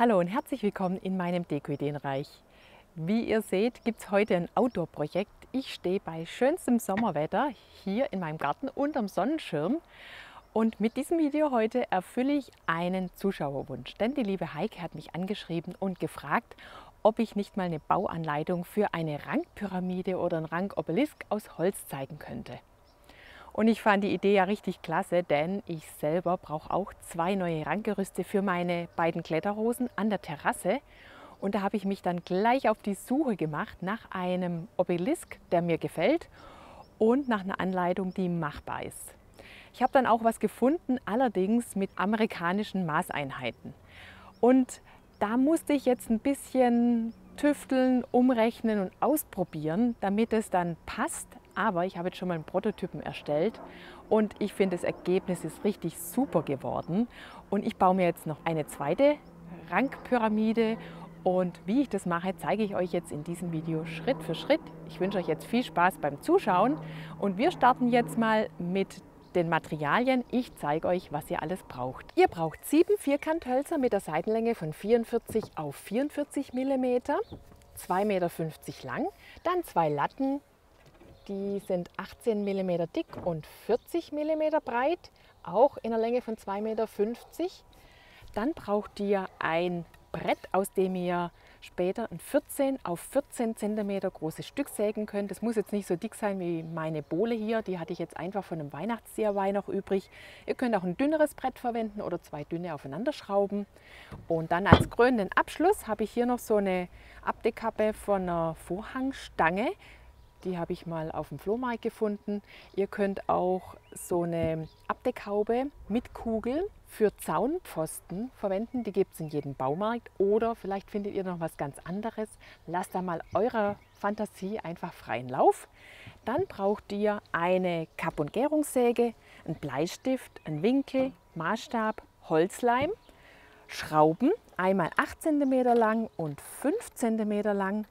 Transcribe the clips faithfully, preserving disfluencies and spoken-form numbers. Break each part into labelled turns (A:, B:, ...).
A: Hallo und herzlich willkommen in meinem Deko-Ideenreich. Wie ihr seht, gibt es heute ein Outdoor-Projekt. Ich stehe bei schönstem Sommerwetter hier in meinem Garten unterm Sonnenschirm. Und mit diesem Video heute erfülle ich einen Zuschauerwunsch. Denn die liebe Heike hat mich angeschrieben und gefragt, ob ich nicht mal eine Bauanleitung für eine Rankpyramide oder einen Rankobelisk aus Holz zeigen könnte. Und ich fand die Idee ja richtig klasse, denn ich selber brauche auch zwei neue Rankgerüste für meine beiden Kletterrosen an der Terrasse. Und da habe ich mich dann gleich auf die Suche gemacht nach einem Obelisk, der mir gefällt und nach einer Anleitung, die machbar ist. Ich habe dann auch was gefunden, allerdings mit amerikanischen Maßeinheiten. Und da musste ich jetzt ein bisschen tüfteln, umrechnen und ausprobieren, damit es dann passt. Aber ich habe jetzt schon mal einen Prototypen erstellt und ich finde, das Ergebnis ist richtig super geworden. Und ich baue mir jetzt noch eine zweite Rankpyramide. Und wie ich das mache, zeige ich euch jetzt in diesem Video Schritt für Schritt. Ich wünsche euch jetzt viel Spaß beim Zuschauen und wir starten jetzt mal mit den Materialien. Ich zeige euch, was ihr alles braucht. Ihr braucht sieben Vierkanthölzer mit der Seitenlänge von vierundvierzig auf vierundvierzig Millimeter, zwei Meter fünfzig lang, dann zwei Latten, die sind achtzehn Millimeter dick und vierzig Millimeter breit, auch in der Länge von zwei Meter fünfzig. Dann braucht ihr ein Brett, aus dem ihr später ein vierzehn auf vierzehn Zentimeter großes Stück sägen könnt. Das muss jetzt nicht so dick sein wie meine Bohle hier, die hatte ich jetzt einfach von einem Weihnachts-D I Y noch übrig. Ihr könnt auch ein dünneres Brett verwenden oder zwei dünne aufeinander schrauben. Und dann als krönenden Abschluss habe ich hier noch so eine Abdeckkappe von einer Vorhangstange. Die habe ich mal auf dem Flohmarkt gefunden. Ihr könnt auch so eine Abdeckhaube mit Kugel für Zaunpfosten verwenden. Die gibt es in jedem Baumarkt. Oder vielleicht findet ihr noch was ganz anderes. Lasst da mal eurer Fantasie einfach freien Lauf. Dann braucht ihr eine Kapp- und Gärungssäge, einen Bleistift, einen Winkel, Maßstab, Holzleim, Schrauben, einmal acht Zentimeter lang und fünf Zentimeter lang,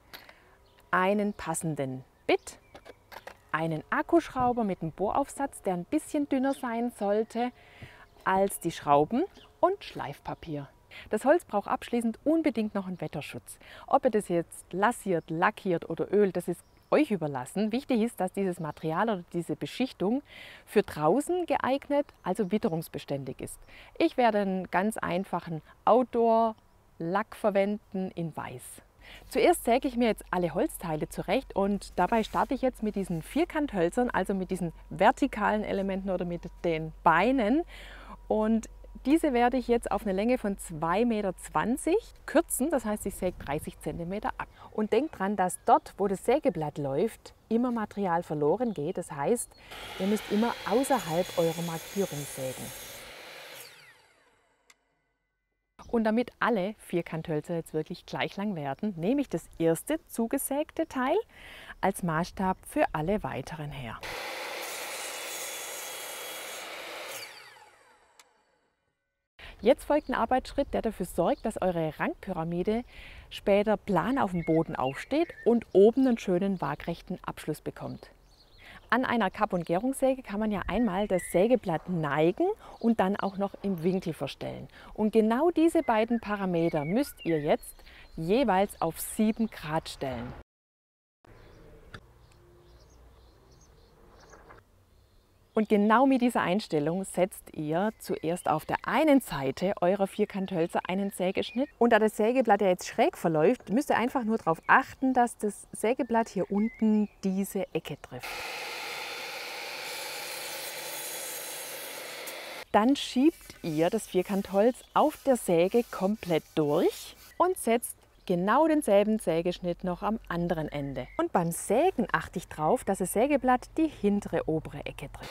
A: einen passenden Bit, einen Akkuschrauber mit einem Bohraufsatz, der ein bisschen dünner sein sollte als die Schrauben und Schleifpapier. Das Holz braucht abschließend unbedingt noch einen Wetterschutz. Ob ihr das jetzt lasiert, lackiert oder ölt, das ist euch überlassen. Wichtig ist, dass dieses Material oder diese Beschichtung für draußen geeignet, also witterungsbeständig ist. Ich werde einen ganz einfachen Outdoor-Lack verwenden in Weiß. Zuerst säge ich mir jetzt alle Holzteile zurecht und dabei starte ich jetzt mit diesen Vierkanthölzern, also mit diesen vertikalen Elementen oder mit den Beinen. Und diese werde ich jetzt auf eine Länge von zwei Meter zwanzig kürzen, das heißt, ich säge dreißig Zentimeter ab. Und denkt dran, dass dort, wo das Sägeblatt läuft, immer Material verloren geht. Das heißt, ihr müsst immer außerhalb eurer Markierung sägen. Und damit alle Vierkanthölzer jetzt wirklich gleich lang werden, nehme ich das erste zugesägte Teil als Maßstab für alle weiteren her. Jetzt folgt ein Arbeitsschritt, der dafür sorgt, dass eure Rankpyramide später plan auf dem Boden aufsteht und oben einen schönen waagrechten Abschluss bekommt. An einer Kapp- und Gärungssäge kann man ja einmal das Sägeblatt neigen und dann auch noch im Winkel verstellen. Und genau diese beiden Parameter müsst ihr jetzt jeweils auf sieben Grad stellen. Und genau mit dieser Einstellung setzt ihr zuerst auf der einen Seite eurer Vierkanthölzer einen Sägeschnitt. Und da das Sägeblatt ja jetzt schräg verläuft, müsst ihr einfach nur darauf achten, dass das Sägeblatt hier unten diese Ecke trifft. Dann schiebt ihr das Vierkantholz auf der Säge komplett durch und setzt genau denselben Sägeschnitt noch am anderen Ende. Und beim Sägen achte ich darauf, dass das Sägeblatt die hintere obere Ecke trifft.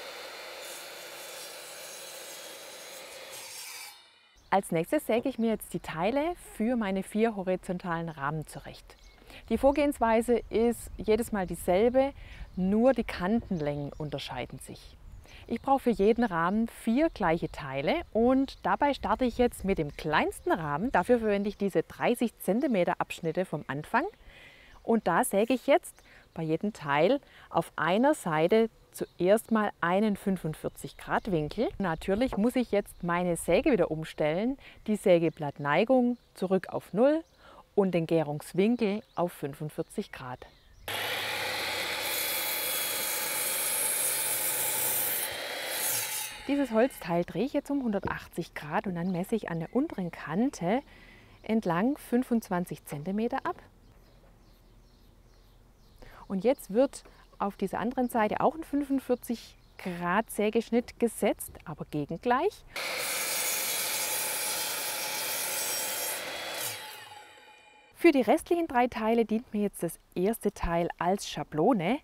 A: Als nächstes säge ich mir jetzt die Teile für meine vier horizontalen Rahmen zurecht. Die Vorgehensweise ist jedes Mal dieselbe, nur die Kantenlängen unterscheiden sich. Ich brauche für jeden Rahmen vier gleiche Teile und dabei starte ich jetzt mit dem kleinsten Rahmen. Dafür verwende ich diese dreißig Zentimeter Abschnitte vom Anfang und da säge ich jetzt bei jedem Teil auf einer Seite zuerst mal einen fünfundvierzig Grad Winkel. Natürlich muss ich jetzt meine Säge wieder umstellen, die Sägeblattneigung zurück auf null und den Gärungswinkel auf fünfundvierzig Grad. Dieses Holzteil drehe ich jetzt um hundertachtzig Grad und dann messe ich an der unteren Kante entlang fünfundzwanzig Zentimeter ab. Und jetzt wird auf dieser anderen Seite auch ein fünfundvierzig Grad Sägeschnitt gesetzt, aber gegengleich. Für die restlichen drei Teile dient mir jetzt das erste Teil als Schablone.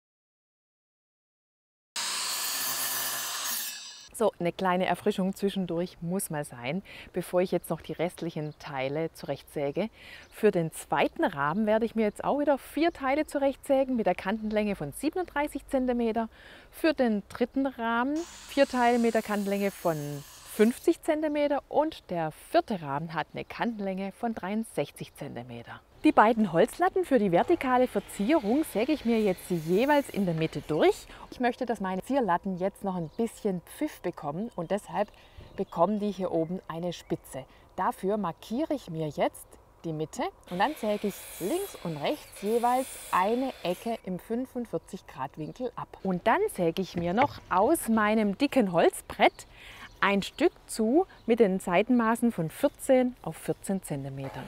A: So, eine kleine Erfrischung zwischendurch muss mal sein, bevor ich jetzt noch die restlichen Teile zurechtsäge. Für den zweiten Rahmen werde ich mir jetzt auch wieder vier Teile zurechtsägen mit der Kantenlänge von siebenunddreißig Zentimeter. Für den dritten Rahmen vier Teile mit der Kantenlänge von fünfzig Zentimeter und der vierte Rahmen hat eine Kantenlänge von dreiundsechzig Zentimeter. Die beiden Holzlatten für die vertikale Verzierung säge ich mir jetzt jeweils in der Mitte durch. Ich möchte, dass meine Zierlatten jetzt noch ein bisschen Pfiff bekommen und deshalb bekommen die hier oben eine Spitze. Dafür markiere ich mir jetzt die Mitte und dann säge ich links und rechts jeweils eine Ecke im fünfundvierzig Grad Winkel ab. Und dann säge ich mir noch aus meinem dicken Holzbrett ein Stück zu mit den Seitenmaßen von vierzehn auf vierzehn Zentimeter.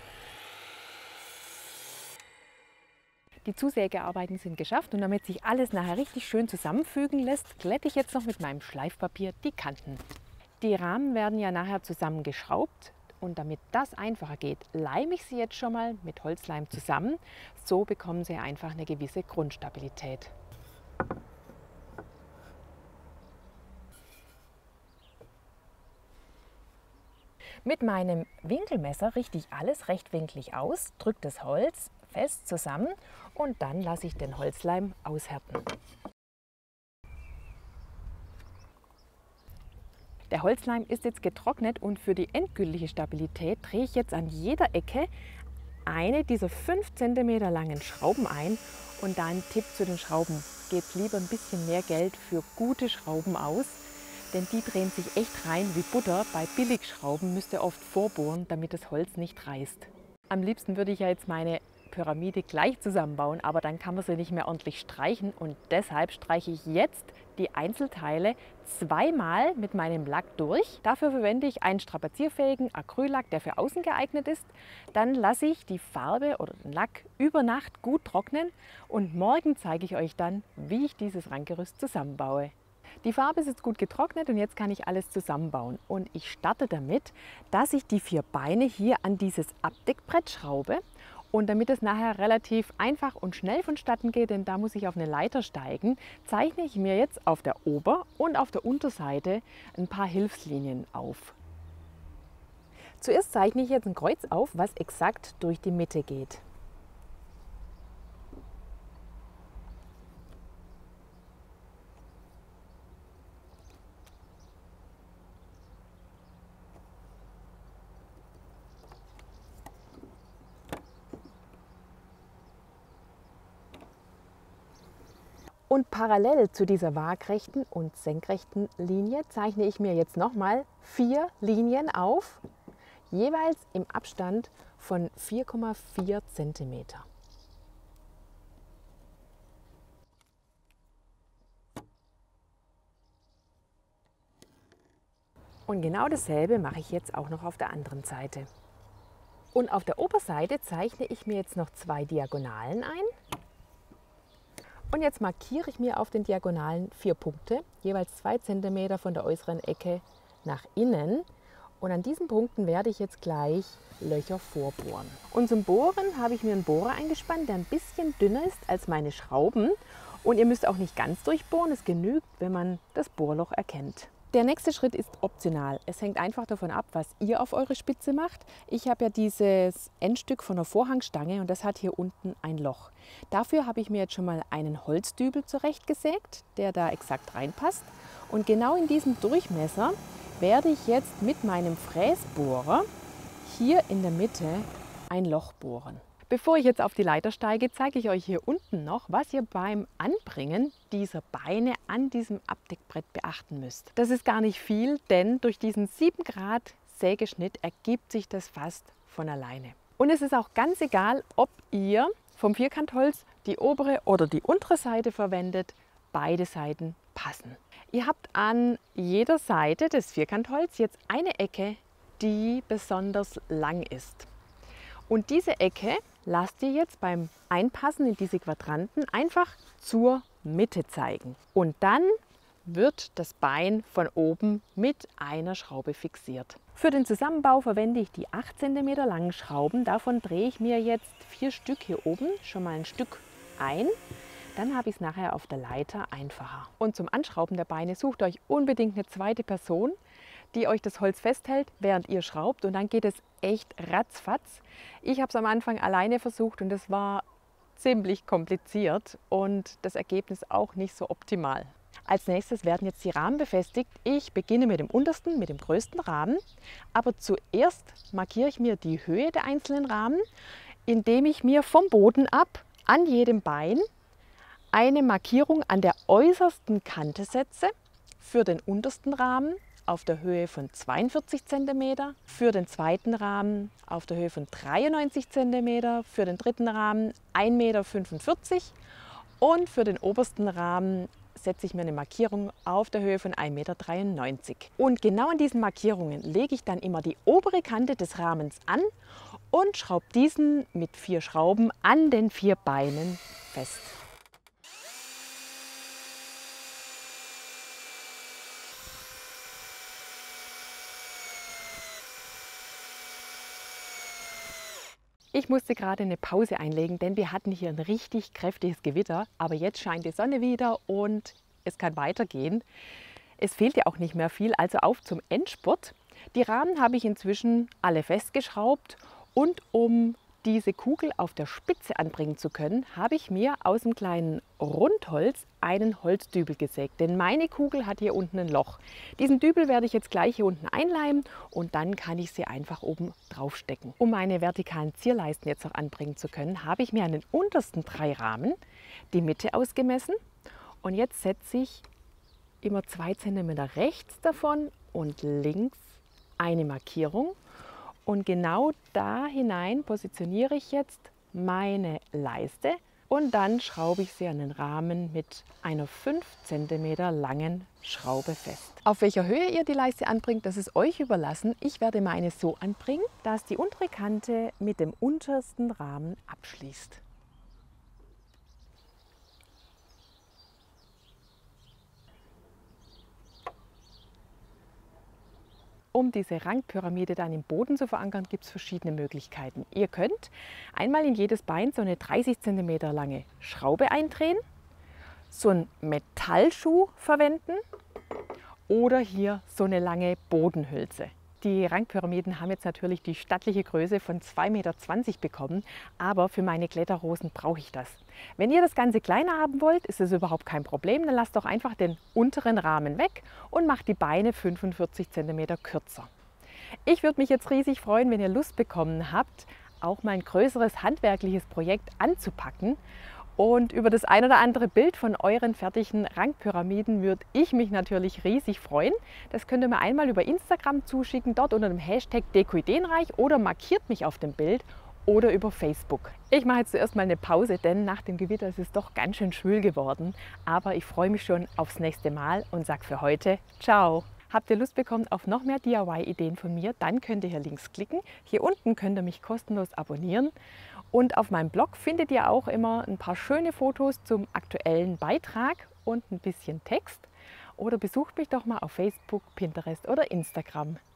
A: Die Zusägearbeiten sind geschafft und damit sich alles nachher richtig schön zusammenfügen lässt, glätte ich jetzt noch mit meinem Schleifpapier die Kanten. Die Rahmen werden ja nachher zusammengeschraubt und damit das einfacher geht, leime ich sie jetzt schon mal mit Holzleim zusammen. So bekommen sie einfach eine gewisse Grundstabilität. Mit meinem Winkelmesser richte ich alles rechtwinklig aus, drücke das Holz fest zusammen und dann lasse ich den Holzleim aushärten. Der Holzleim ist jetzt getrocknet und für die endgültige Stabilität drehe ich jetzt an jeder Ecke eine dieser fünf Zentimeter langen Schrauben ein und da ein Tipp zu den Schrauben: gebt lieber ein bisschen mehr Geld für gute Schrauben aus, denn die drehen sich echt rein wie Butter. Bei Billigschrauben müsst ihr oft vorbohren, damit das Holz nicht reißt. Am liebsten würde ich ja jetzt meine Pyramide gleich zusammenbauen, aber dann kann man sie nicht mehr ordentlich streichen und deshalb streiche ich jetzt die Einzelteile zweimal mit meinem Lack durch. Dafür verwende ich einen strapazierfähigen Acryllack, der für außen geeignet ist. Dann lasse ich die Farbe oder den Lack über Nacht gut trocknen und morgen zeige ich euch dann, wie ich dieses Rankgerüst zusammenbaue. Die Farbe ist jetzt gut getrocknet und jetzt kann ich alles zusammenbauen. Und ich starte damit, dass ich die vier Beine hier an dieses Abdeckbrett schraube. Und damit es nachher relativ einfach und schnell vonstatten geht, denn da muss ich auf eine Leiter steigen, zeichne ich mir jetzt auf der Ober- und auf der Unterseite ein paar Hilfslinien auf. Zuerst zeichne ich jetzt ein Kreuz auf, was exakt durch die Mitte geht. Und parallel zu dieser waagrechten und senkrechten Linie zeichne ich mir jetzt nochmal vier Linien auf, jeweils im Abstand von vier Komma vier Zentimeter. Und genau dasselbe mache ich jetzt auch noch auf der anderen Seite. Und auf der Oberseite zeichne ich mir jetzt noch zwei Diagonalen ein. Und jetzt markiere ich mir auf den Diagonalen vier Punkte, jeweils zwei Zentimeter von der äußeren Ecke nach innen. Und an diesen Punkten werde ich jetzt gleich Löcher vorbohren. Und zum Bohren habe ich mir einen Bohrer eingespannt, der ein bisschen dünner ist als meine Schrauben. Und ihr müsst auch nicht ganz durchbohren, es genügt, wenn man das Bohrloch erkennt. Der nächste Schritt ist optional. Es hängt einfach davon ab, was ihr auf eure Spitze macht. Ich habe ja dieses Endstück von der Vorhangstange und das hat hier unten ein Loch. Dafür habe ich mir jetzt schon mal einen Holzdübel zurechtgesägt, der da exakt reinpasst. Und genau in diesem Durchmesser werde ich jetzt mit meinem Fräsbohrer hier in der Mitte ein Loch bohren. Bevor ich jetzt auf die Leiter steige, zeige ich euch hier unten noch, was ihr beim Anbringen dieser Beine an diesem Abdeckbrett beachten müsst. Das ist gar nicht viel, denn durch diesen sieben Grad Sägeschnitt ergibt sich das fast von alleine. Und es ist auch ganz egal, ob ihr vom Vierkantholz die obere oder die untere Seite verwendet, beide Seiten passen. Ihr habt an jeder Seite des Vierkantholz jetzt eine Ecke, die besonders lang ist. Und diese Ecke lasst ihr jetzt beim Einpassen in diese Quadranten einfach zur Mitte zeigen. Und dann wird das Bein von oben mit einer Schraube fixiert. Für den Zusammenbau verwende ich die acht Zentimeter langen Schrauben. Davon drehe ich mir jetzt vier Stück hier oben schon mal ein Stück ein. Dann habe ich es nachher auf der Leiter einfacher. Und zum Anschrauben der Beine sucht euch unbedingt eine zweite Person, die euch das Holz festhält, während ihr schraubt. Und dann geht es echt ratzfatz. Ich habe es am Anfang alleine versucht und es war ziemlich kompliziert und das Ergebnis auch nicht so optimal. Als nächstes werden jetzt die Rahmen befestigt. Ich beginne mit dem untersten, mit dem größten Rahmen. Aber zuerst markiere ich mir die Höhe der einzelnen Rahmen, indem ich mir vom Boden ab an jedem Bein eine Markierung an der äußersten Kante setze. Für den untersten Rahmen auf der Höhe von zweiundvierzig Zentimeter, für den zweiten Rahmen auf der Höhe von dreiundneunzig Zentimeter, für den dritten Rahmen ein Meter fünfundvierzig und für den obersten Rahmen setze ich mir eine Markierung auf der Höhe von ein Meter dreiundneunzig. Und genau an diesen Markierungen lege ich dann immer die obere Kante des Rahmens an und schraube diesen mit vier Schrauben an den vier Beinen fest. Ich musste gerade eine Pause einlegen, denn wir hatten hier ein richtig kräftiges Gewitter. Aber jetzt scheint die Sonne wieder und es kann weitergehen. Es fehlt ja auch nicht mehr viel, also auf zum Endspurt. Die Rahmen habe ich inzwischen alle festgeschraubt und um diese Kugel auf der Spitze anbringen zu können, habe ich mir aus dem kleinen Rundholz einen Holzdübel gesägt. Denn meine Kugel hat hier unten ein Loch. Diesen Dübel werde ich jetzt gleich hier unten einleimen und dann kann ich sie einfach oben drauf stecken. Um meine vertikalen Zierleisten jetzt noch anbringen zu können, habe ich mir an den untersten drei Rahmen die Mitte ausgemessen. Und jetzt setze ich immer zwei Zentimeter rechts davon und links eine Markierung. Und genau da hinein positioniere ich jetzt meine Leiste und dann schraube ich sie an den Rahmen mit einer fünf Zentimeter langen Schraube fest. Auf welcher Höhe ihr die Leiste anbringt, das ist euch überlassen. Ich werde meine so anbringen, dass die untere Kante mit dem untersten Rahmen abschließt. Um diese Rangpyramide dann im Boden zu verankern, gibt es verschiedene Möglichkeiten. Ihr könnt einmal in jedes Bein so eine dreißig Zentimeter lange Schraube eindrehen, so einen Metallschuh verwenden oder hier so eine lange Bodenhülse. Die Rangpyramiden haben jetzt natürlich die stattliche Größe von zwei Meter zwanzig bekommen, aber für meine Kletterrosen brauche ich das. Wenn ihr das Ganze kleiner haben wollt, ist es überhaupt kein Problem, dann lasst doch einfach den unteren Rahmen weg und macht die Beine fünfundvierzig Zentimeter kürzer. Ich würde mich jetzt riesig freuen, wenn ihr Lust bekommen habt, auch mal ein größeres handwerkliches Projekt anzupacken. Und über das ein oder andere Bild von euren fertigen Rangpyramiden würde ich mich natürlich riesig freuen. Das könnt ihr mir einmal über Instagram zuschicken, dort unter dem Hashtag Dekoideenreich oder markiert mich auf dem Bild oder über Facebook. Ich mache jetzt zuerst mal eine Pause, denn nach dem Gewitter ist es doch ganz schön schwül geworden. Aber ich freue mich schon aufs nächste Mal und sage für heute ciao. Habt ihr Lust bekommen auf noch mehr D I Y-Ideen von mir, dann könnt ihr hier links klicken. Hier unten könnt ihr mich kostenlos abonnieren. Und auf meinem Blog findet ihr auch immer ein paar schöne Fotos zum aktuellen Beitrag und ein bisschen Text. Oder besucht mich doch mal auf Facebook, Pinterest oder Instagram.